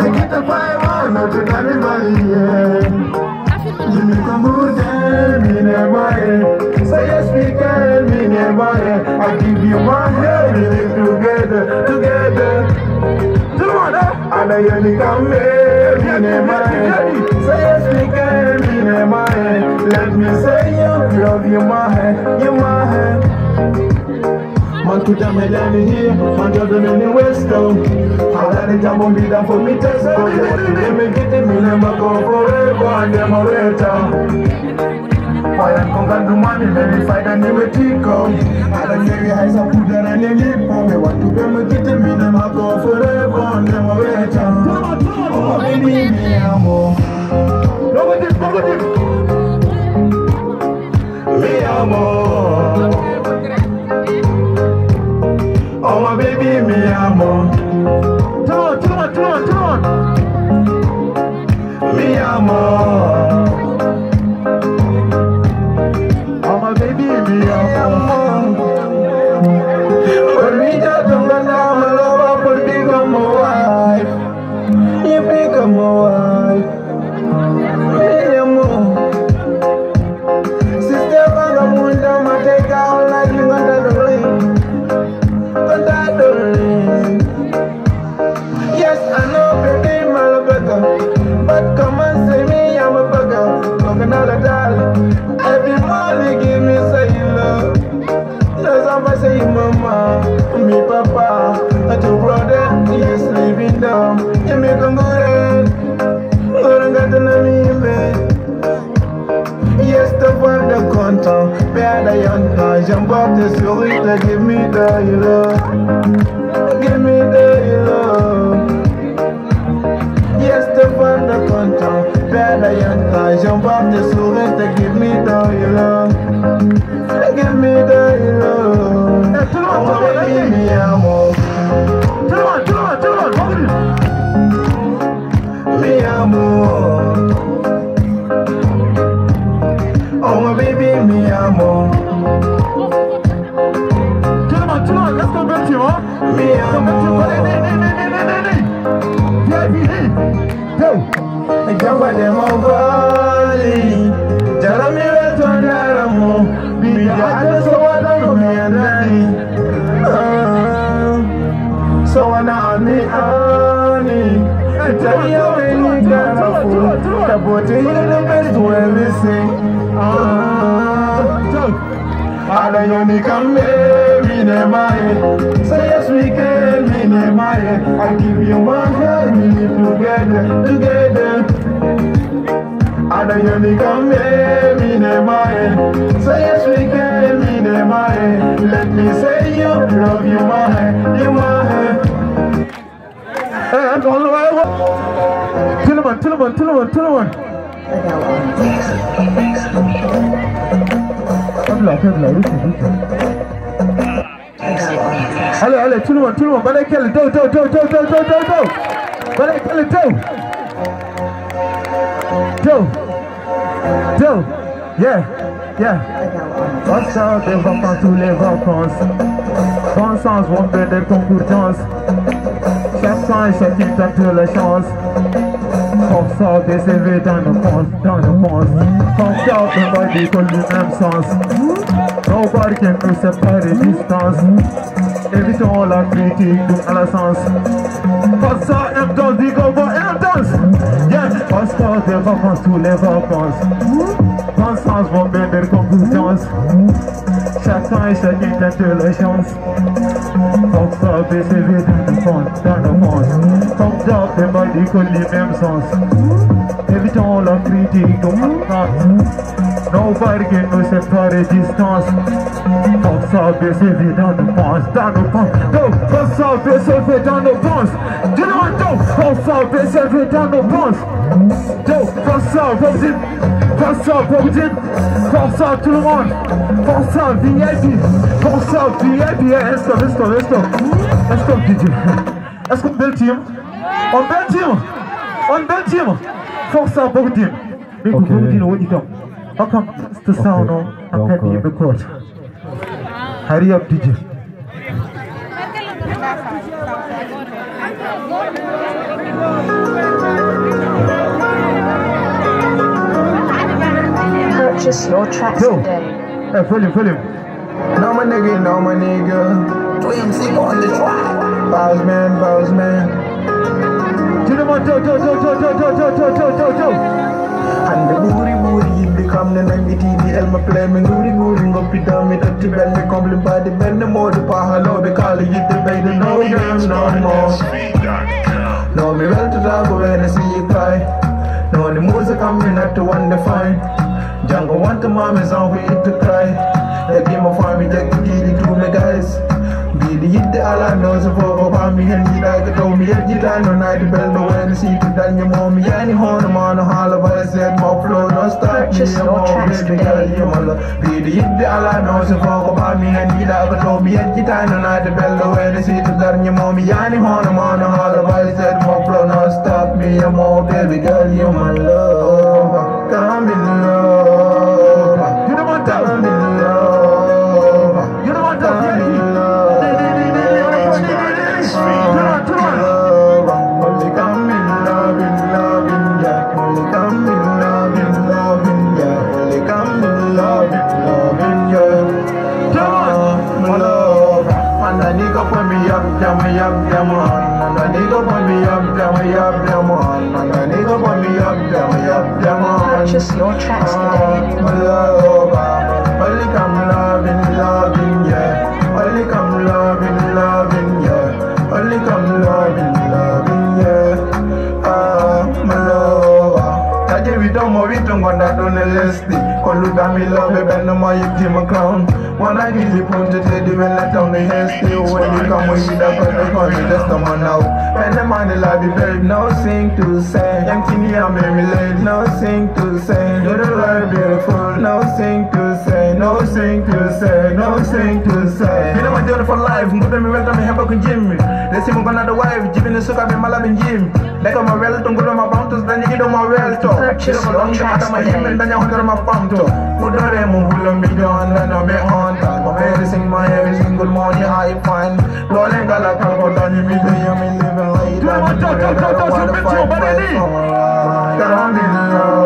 get the vibe on, not to carry money, You make a mood, me never, say yes, we can, me never, I give you my hand, we live together, and I only come here, me never, say yes, we can, me never, let me say you, love you, my hand, you my hand. Man put a melody here, man just don't any waste down. All of the time won't be there for me test go. They make it in me, never go forever and them a later. Why I'm conquered the money, verified and never tico. All the very highs are put there and they live for me. Want to be make it in me, never go forever and them a later. Oh baby, me amo. Look at this. Me amo. Oh my baby, me amo. Turn on. Me amo. Oh my baby, me amo. But me just don't go down, my love, but become my wife. You become my wife. Me amo. Sister, I'm going down, I take out like you under the ring. Yes, I know, baby, I'm a beggar, but come and say me, I'm a beggar. Talking all the time, every morning give me say you love. No, somebody say you mama, me papa, and your brother, you sleeping down. You make a good don't get to know me, baby. Yes, the one the content, père de Yanka, j'embarque sur it, give me the love, give me the love. Yes, the one the content, père de Yanka, j'embarque sur it, give me the love, give me the love. Oh baby, mi amor, mi amor. Oh my baby, me amo. Turn on, let's go back to you, huh? Me amo. Go. Jamba de mo bali. Jala mi return daramo. Bibi ada so wada no me andani. So wana ani. Tell me how many careful. The body is the best when we sing. All the unique and me never. Say yes we can, me never. I give you my hand, we live together. All the unique and me never. Say yes we can, me never. Let me say you, love you my hand, you my hand. Hey, I'm on the way. Tell him on. Allez, tout le monde, balai quel do. Balai quel do. Yeah. What's up, les vacances, tous les vacances. Bon sens, vont perdre concurrence. Chacun et chacune tente la chance. Force out des CV dans le pense. Force out the body pour le même sens. Nobody can nous séparer distance. Évitons la critique à la sens. Force out, M-Dance, dig over M-Dance. Yeah, force out des vacances, tous les vacances. Bon sens, vont perdre concurrence. Chacun et chacune tente la chance. Force out des CV dans le pense. Force out the body pour le même sens. Évitons la critique au matin. Nobody can nous séparer distance. Force out the CV dans le pense. Force out the CV dans le pense. Do you know what do? Force out the CV dans le pense. Force out, force out tout le monde. Force out VIP. Let's go DJ. Est-ce qu'on belle team? On belle team. Force out Bagodine. Bagodine, what you come? How come it's the sound on heavy record? Hurry up DJ. Purchase your tracks today. Hey, fill him. No my nigga. Twin on the track. Boss man. To the one, And the booty, it become the name it el ma play me goody go pit down me touch belly complete body bend the more the power low be call it the baby no games no more. No me well to talk when I see you cry. No the music coming not to one define. Jungle want to mom is on we to cry. The game of farm me take the key to me guys. Hit the all I know so for me and he like a told me every time no night the bell no when see to done your mommy any horn man no holler but I said my flow no stop me I'm all baby girl you mother hit the all I know so for me and he like a told me every time no night the bell no when see to done your mommy any horn man no holler but I said my flow no stop me I'm all baby girl you my love come in love you don't want to come in love you don't want to come in love. Purchase your tracks today. Only come loving, yeah. Only come loving, yeah. Only come loving, yeah. My love. I give it on my way to one that don't list. Call you me love it, and no more you give a crown. When I give you point to the when I tell me still when you come with me that for me just come on out. When the money love you babe, no thing to say. Young Timmy I'm very late, no thing to say. You're the right beautiful, no thing to say, no thing to say, no thing to say. You know my journey for life, put me welcome me help Jimmy. Let's see me gonna the wife, giving the sugar be my love in Jim. Like I'm a well to go to my bounties, then you get on my well to. Purchase your tracks today. Then you under my pump to. Put the remo will be done, then I'll be on. I'm everything my every single morning I find. Rolling gala come down you me living late. I'm in love.